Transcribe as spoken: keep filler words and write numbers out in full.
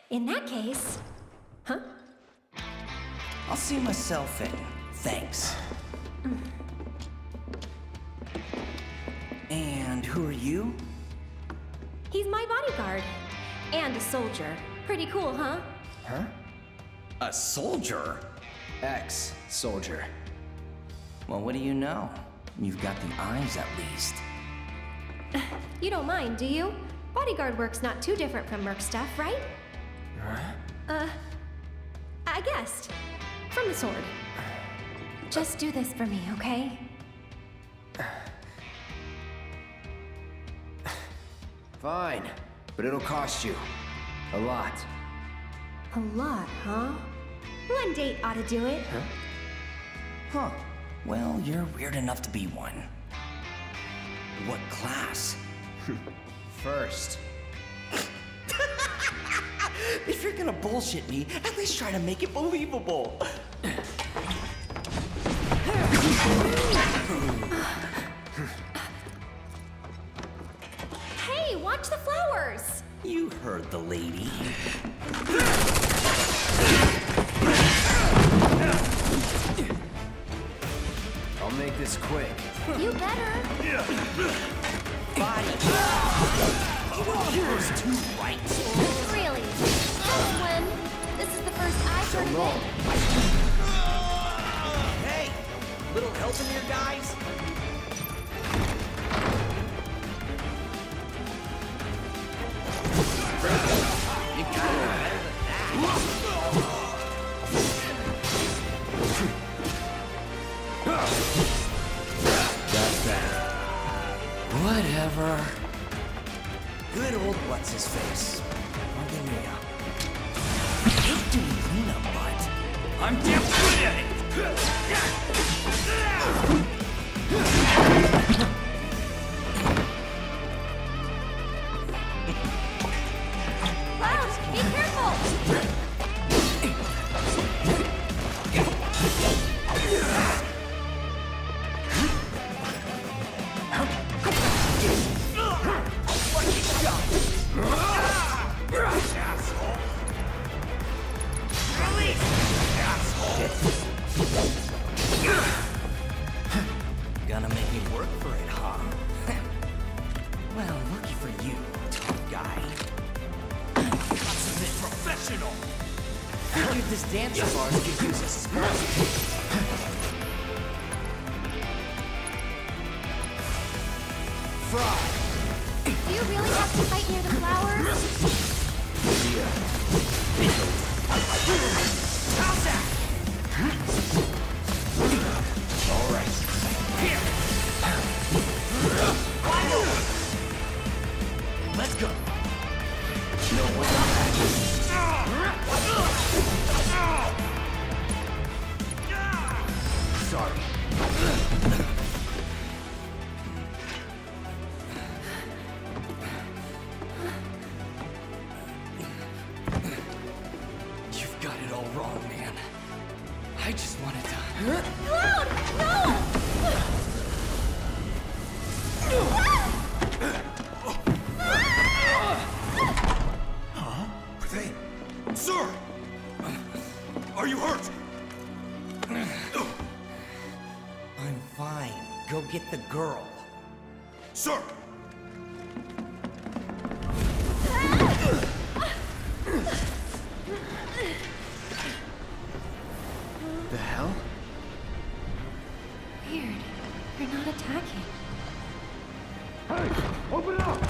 In that case... Huh? I'll see myself in. Thanks. Mm. And who are you? He's my bodyguard. And a soldier. Pretty cool, huh? Huh? A soldier? Ex-soldier. Well, what do you know? You've got the eyes, at least. You don't mind, do you? Bodyguard work's not too different from merc stuff, right? Huh? Uh... I guessed. From the sword. Just do this for me, okay? Fine, but it'll cost you. A lot. A lot, huh? One date ought to do it. Huh? Huh. Well, you're weird enough to be one. What class? First. If you're gonna bullshit me, at least try to make it believable. Hey, watch the flowers! You heard the lady. I'll make this quick. You better. Body. Yours too, right? Really? Since when? This is the first I've So heard long. of Hey, little help in here, guys? You got it better than that. That's that. Whatever. Good old what's his face. Margarita. I hate doing cleanup, but I'm damn good at it. Cloud, be careful! Gonna make me work for it, huh? Well, lucky for you, tough guy. That's a bit professional. Figured this dance of ours could use a spark. Fry! Do you really have to fight near the flowers? How's that? All right. Here. Wide open. Let's go. No one. Sorry. You've got it all wrong, man. I just wanted to... Cloud! No! They... Sir! Are you hurt? I'm fine. Go get the girl. Sir! The hell? Weird. They're not attacking. Hey! Open up!